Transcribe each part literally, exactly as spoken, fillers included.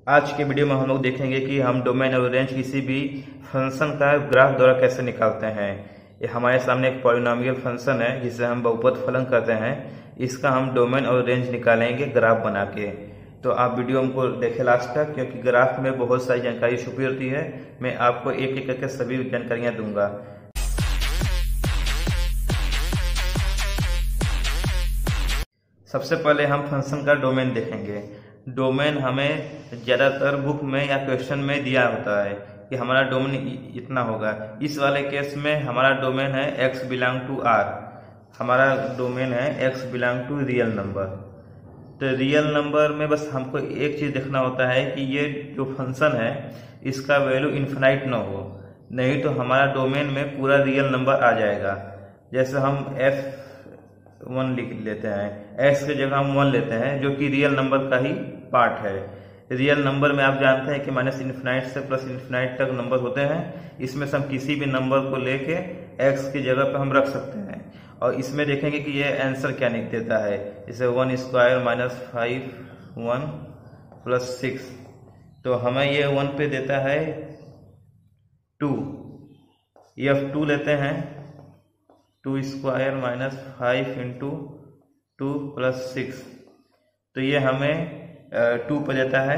आज के वीडियो में हम लोग देखेंगे कि हम डोमेन और रेंज किसी भी फंक्शन का ग्राफ द्वारा कैसे निकालते हैं। ये हमारे सामने एक पॉलिनोमियल फंक्शन है जिसे हम बहुपद फलन कहते हैं। इसका हम डोमेन और रेंज निकालेंगे ग्राफ बना के। तो आप वीडियो हमको देखें लास्ट तक, क्योंकि ग्राफ में बहुत सारी जानकारी छुपी होती है। मैं आपको एक एक करके सभी जानकारियाँ दूंगा। सबसे पहले हम फंक्शन का डोमेन देखेंगे। डोमेन हमें ज़्यादातर बुक में या क्वेश्चन में दिया होता है कि हमारा डोमेन इतना होगा। इस वाले केस में हमारा डोमेन है x बिलोंग टू r। हमारा डोमेन है x belong to real number. तो रियल नंबर में बस हमको एक चीज़ देखना होता है कि ये जो फंक्शन है इसका वैल्यू इन्फिनाइट ना हो, नहीं तो हमारा डोमेन में पूरा रियल नंबर आ जाएगा। जैसे हम f वन लिख लेते हैं, x की जगह हम वन लेते हैं जो कि रियल नंबर का ही पार्ट है। रियल नंबर में आप जानते हैं कि माइनस इन्फिनाइट से प्लस इन्फिनाइट तक नंबर होते हैं। इसमें से हम किसी भी नंबर को लेके x की जगह पर हम रख सकते हैं और इसमें देखेंगे कि ये आंसर क्या निकल देता है। जैसे one square minus five one plus six, तो हमें ये वन पे देता है टू। एफ टू लेते हैं, two square minus five into two plus six, तो ये हमें टू पर देता है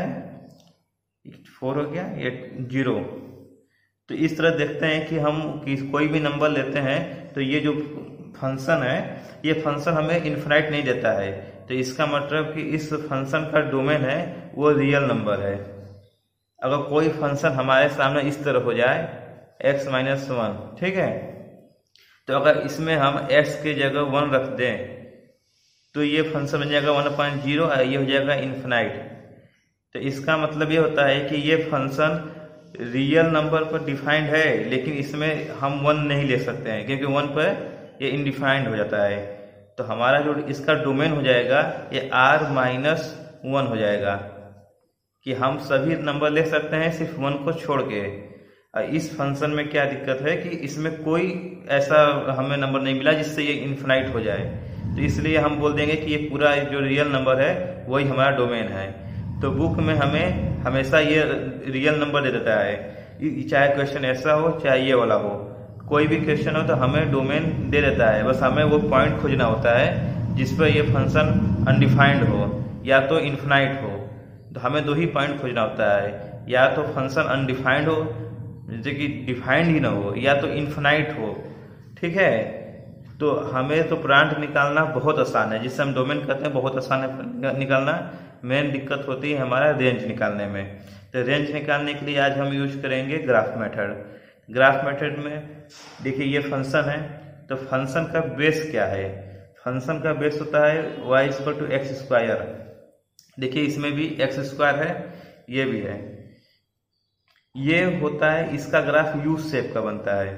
फोर हो गया, ये जीरो। तो इस तरह देखते हैं कि हम कि कोई भी नंबर लेते हैं तो ये जो फंक्शन है ये फंक्शन हमें इन्फिनाइट नहीं देता है। तो इसका मतलब कि इस फंक्शन का डोमेन है वो रियल नंबर है। अगर कोई फंक्शन हमारे सामने इस तरह हो जाए x माइनस वन, ठीक है, तो अगर इसमें हम x की जगह वन रख दें तो ये फंक्शन बन जाएगा वन पॉइंट जीरो और ये हो जाएगा इन्फिनाइट। तो इसका मतलब ये होता है कि ये फंक्शन रियल नंबर पर डिफाइंड है, लेकिन इसमें हम वन नहीं ले सकते हैं क्योंकि वन पर ये इनडिफाइंड हो जाता है। तो हमारा जो इसका डोमेन हो जाएगा ये r माइनस वन हो जाएगा कि हम सभी नंबर ले सकते हैं सिर्फ वन को छोड़ के। इस फंक्शन में क्या दिक्कत है कि इसमें कोई ऐसा हमें नंबर नहीं मिला जिससे ये इन्फिनाइट हो जाए। तो इसलिए हम बोल देंगे कि ये पूरा जो रियल नंबर है वही हमारा डोमेन है। तो बुक में हमें हमेशा ये रियल नंबर दे देता है, चाहे क्वेश्चन ऐसा हो चाहे ये वाला हो। कोई भी क्वेश्चन हो तो हमें डोमेन दे देता है, बस हमें वो पॉइंट खोजना होता है जिस पर ये फंक्शन अनडिफाइंड हो या तो इन्फिनाइट हो। तो हमें दो ही पॉइंट खोजना होता है, या तो फंक्शन अनडिफाइंड हो जैसे कि डिफाइंड ही ना हो, या तो इन्फिनाइट हो, ठीक है। तो हमें तो ब्रांच निकालना बहुत आसान है, जिससे हम डोमेन कहते हैं, बहुत आसान है निकालना। मेन दिक्कत होती है हमारा रेंज निकालने में। तो रेंज निकालने के लिए आज हम यूज करेंगे ग्राफ मेथड। ग्राफ मेथड में देखिए ये फंक्शन है, तो फंक्शन का बेस क्या है? फंक्शन का बेस होता है Y equal to X square. देखिए इसमें भी एक्स स्क्वायर है, ये भी है। ये होता है, इसका ग्राफ यू शेप का बनता है।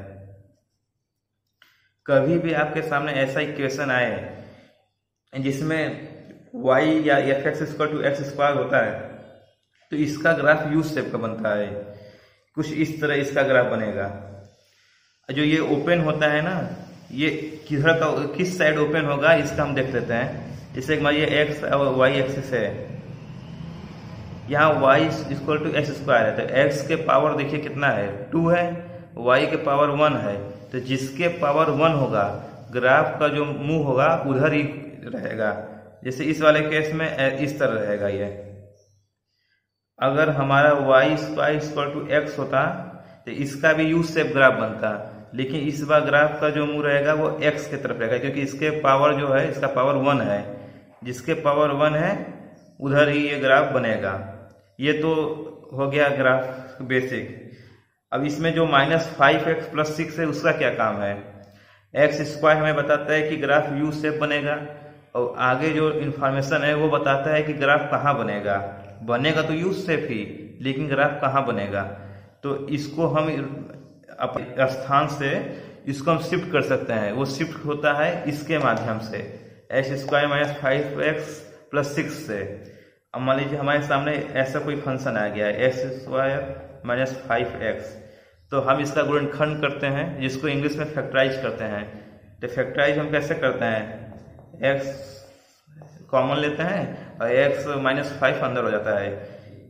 कभी भी आपके सामने ऐसा इक्वेशन आए जिसमें y या F X equal to X square होता है तो इसका ग्राफ यू शेप का बनता है। कुछ इस तरह इसका ग्राफ बनेगा। जो ये ओपन होता है ना, ये किधर का किस साइड ओपन होगा इसका हम देख लेते हैं। जैसे मान ये एक्स और वाई एक्सिस है, यहाँ y equal to X square है, तो x के पावर देखिए कितना है, टू है, y के पावर वन है। तो जिसके पावर वन होगा ग्राफ का जो मुंह होगा उधर ही रहेगा। जैसे इस वाले केस में इस तरह रहेगा ये। अगर हमारा y square equal to X होता तो इसका भी यू शेप ग्राफ बनता, लेकिन इस बार ग्राफ का जो मुंह रहेगा वो x की तरफ रहेगा क्योंकि इसके पावर जो है, इसका पावर वन है। जिसके पावर वन है उधर ही ये ग्राफ बनेगा। ये तो हो गया ग्राफ बेसिक। अब इसमें जो minus five X plus six है उसका क्या काम है? एक्स स्क्वायर हमें बताता है कि ग्राफ यू शेप बनेगा, और आगे जो इंफॉर्मेशन है वो बताता है कि ग्राफ कहाँ बनेगा। बनेगा तो यू शेप ही, लेकिन ग्राफ कहाँ बनेगा? तो इसको हम अपने स्थान से इसको हम शिफ्ट कर सकते हैं। वो शिफ्ट होता है इसके माध्यम से, X square minus five X plus six से। अब मान लीजिए हमारे सामने ऐसा कोई फंक्शन आ गया है X square minus five X, तो हम इसका गुणनखंड करते हैं जिसको इंग्लिश में फैक्टराइज करते हैं। तो फैक्टराइज हम कैसे करते हैं? एक्स कॉमन लेते हैं और एक्स माइनस फाइव अंदर हो जाता है।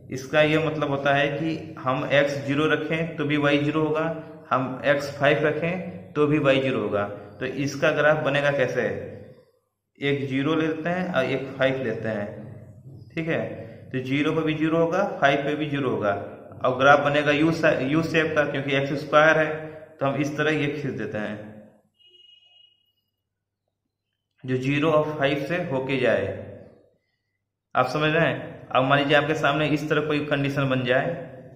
इसका ये मतलब होता है कि हम x जीरो रखें तो भी y जीरो होगा, हम x फाइव रखें तो भी y जीरो होगा। तो इसका ग्राफ बनेगा कैसे, एक जीरो लेते हैं और एक फाइव लेते हैं, ठीक है। तो जीरो पे भी जीरो होगा, फाइव पे भी जीरो होगा, और ग्राफ बनेगा यू यू शेप का, क्योंकि एक्स स्क्वायर है। तो हम इस तरह ये खींच देते हैं जो जीरो और फाइव से होके जाए। आप समझ रहे हैं। अब मान लीजिए आपके सामने इस तरह कोई कंडीशन बन जाए,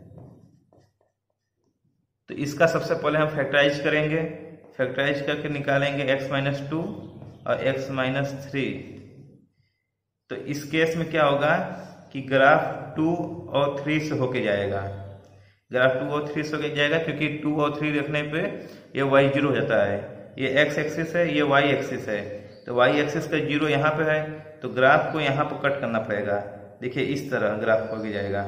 तो इसका सबसे पहले हम फैक्टराइज करेंगे। फैक्टराइज करके निकालेंगे x माइनस टू और x माइनस थ्री। तो इस केस में क्या होगा कि ग्राफ टू और थ्री से होके जाएगा, ग्राफ टू और थ्री से होके जाएगा, क्योंकि टू और थ्री रखने पे ये y जीरो हो जाता है। ये x एक्सिस है, ये y एक्सिस है, तो y एक्सिस का जीरो यहाँ पे है, तो ग्राफ को यहाँ पर कट करना पड़ेगा। देखिए इस तरह ग्राफ हो जाएगा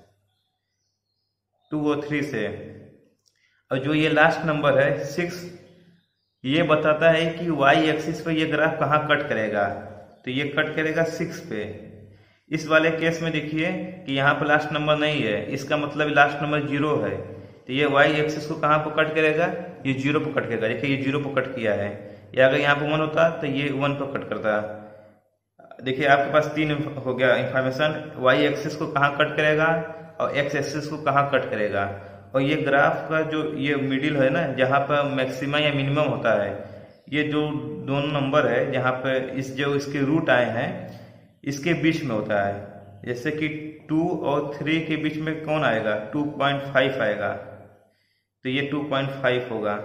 टू और थ्री से। और जो ये लास्ट नंबर है सिक्स, ये बताता है कि y एक्सिस पे ये ग्राफ कहाँ कट करेगा, तो ये कट करेगा सिक्स पे। इस वाले केस में देखिए कि यहाँ पर लास्ट नंबर नहीं है, इसका मतलब लास्ट नंबर जीरो है, तो ये y एक्सिस को कहाँ पर कट करेगा, ये जीरो पर कट करेगा। देखिए ये जीरो पर कट किया है, या अगर यहाँ पर वन होता तो ये वन पर कट करता। देखिए आपके पास तीन हो गया इंफॉर्मेशन, y एक्सिस को कहाँ कट करेगा और x एक्सिस को कहाँ कट करेगा। और ये ग्राफ का जो ये मिडिल है ना, जहाँ पर मैक्सिमम या मिनिमम होता है, ये जो दोनों नंबर है जहाँ पे इस जो इसके रूट आए हैं इसके बीच में होता है। जैसे कि टू और थ्री के बीच में कौन आएगा, टू पॉइंट फाइव आएगा, तो ये टू पॉइंट फाइव होगा,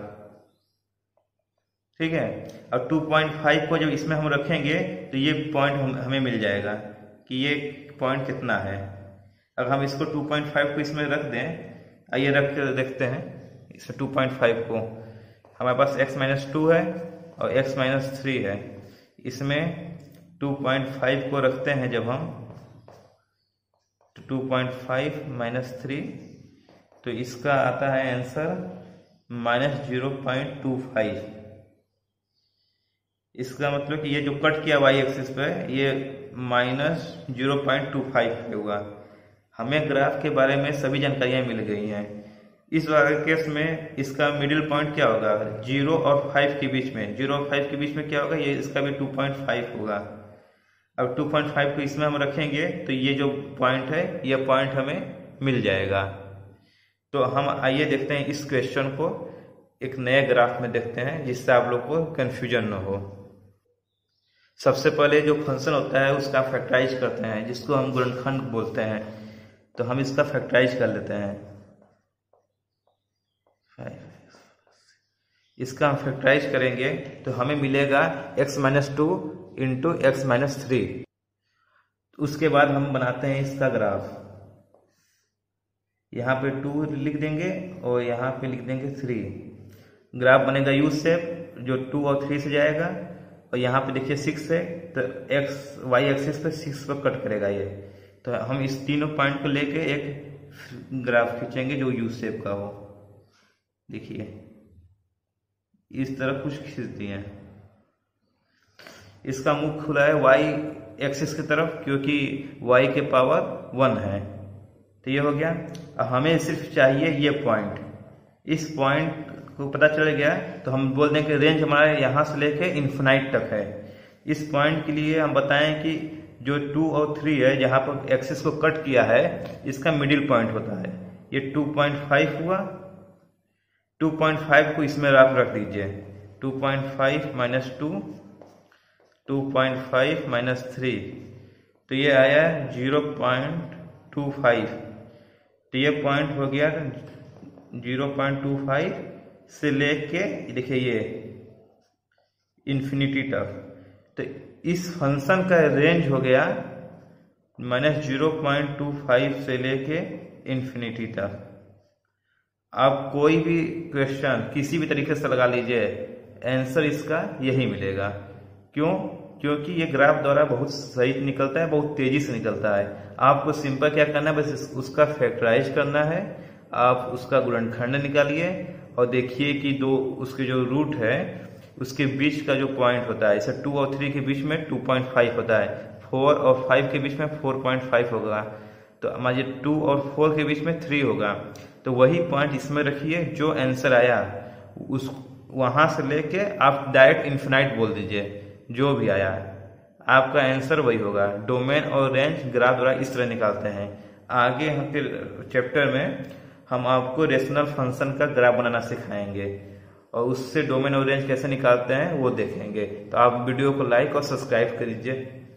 ठीक है। और टू पॉइंट फाइव को जब इसमें हम रखेंगे तो ये पॉइंट हम, हमें मिल जाएगा कि ये पॉइंट कितना है। अगर हम इसको टू पॉइंट फाइव को इसमें रख दें, आइए रख कर देखते हैं इसमें टू पॉइंट फाइव को। हमारे पास x माइनस टू है और x माइनस थ्री है, इसमें टू पॉइंट फाइव को रखते हैं जब हम, तो two point five minus three, तो इसका आता है answer minus zero point two five. इसका मतलब कि ये जो कट किया y एक्सिस पे ये minus zero point two five होगा। हमें ग्राफ के बारे में सभी जानकारियां मिल गई हैं। इस वाले केस में इसका मिडिल पॉइंट क्या होगा, जीरो और फाइव के बीच में, जीरो और फाइव के बीच में क्या होगा, ये इसका भी टू पॉइंट फाइव होगा। अब टू पॉइंट फाइव को इसमें हम रखेंगे तो ये जो पॉइंट है ये पॉइंट हमें मिल जाएगा। तो हम आइए देखते हैं इस क्वेश्चन को एक नए ग्राफ में देखते हैं, जिससे आप लोग को कंफ्यूजन न हो। सबसे पहले जो फंक्शन होता है उसका फैक्टराइज करते हैं, जिसको हम गुणनखंड बोलते हैं। तो हम इसका फैक्टराइज कर लेते हैं, इसका हम फैक्टराइज करेंगे तो हमें मिलेगा x minus two into X minus three. उसके बाद हम बनाते हैं इसका ग्राफ, यहाँ पे टू लिख देंगे और यहाँ पे लिख देंगे थ्री। ग्राफ बनेगा यू शेप, जो टू और थ्री से जाएगा, और यहाँ पे देखिए सिक्स है तो एक्स वाई एक्सिस पे सिक्स पर कट करेगा ये। तो हम इस तीनों पॉइंट को लेके एक ग्राफ खींचेंगे जो यू शेप का हो। देखिए इस तरह कुछ खींच दिए। इसका मुख खुला है वाई एक्सिस की तरफ, क्योंकि वाई के पावर वन है। तो ये हो गया। अब हमें सिर्फ चाहिए ये पॉइंट, इस पॉइंट को पता चल गया तो हम बोल दें कि रेंज हमारा यहाँ से लेके इन्फिनाइट तक है। इस पॉइंट के लिए हम बताएं कि जो टू और थ्री है जहाँ पर एक्सिस को कट किया है इसका मिडिल पॉइंट होता है। ये टू पॉइंट फाइव हुआ, टू पॉइंट फाइव को इसमें आप रख दीजिए, two point five minus two, two point five minus three, तो ये आया जीरो पॉइंट टू फाइव। तो ये पॉइंट हो गया जीरो पॉइंट टू फाइव से लेके देखिए ये इन्फिनिटी तक। तो इस फंक्शन का रेंज हो गया minus zero point two five से लेके इन्फिनिटी तक। आप कोई भी क्वेश्चन किसी भी तरीके से लगा लीजिए, आंसर इसका यही मिलेगा। क्यों? क्योंकि ये ग्राफ द्वारा बहुत सही निकलता है, बहुत तेजी से निकलता है। आपको सिंपल क्या करना है, बस उसका फैक्टराइज करना है। आप उसका गुणनखंड निकालिए और देखिए कि दो उसके जो रूट है उसके बीच का जो पॉइंट होता है, जैसे टू और थ्री के बीच में टू पॉइंट फाइव होता है, फोर और फाइव के बीच में फोर पॉइंट फाइव होगा। तो मान लीजिए टू और फोर के बीच में थ्री होगा, तो वही पॉइंट इसमें रखिए, जो आंसर आया उस वहां से लेके आप डायरेक्ट इन्फिनाइट बोल दीजिए, जो भी आया आपका आंसर वही होगा। डोमेन और रेंज ग्राफ द्वारा इस तरह निकालते हैं। आगे हम फिर चैप्टर में हम आपको रेशनल फंक्शन का ग्राफ बनाना सिखाएंगे और उससे डोमेन और रेंज कैसे निकालते हैं वो देखेंगे। तो आप वीडियो को लाइक और सब्सक्राइब कर लीजिए।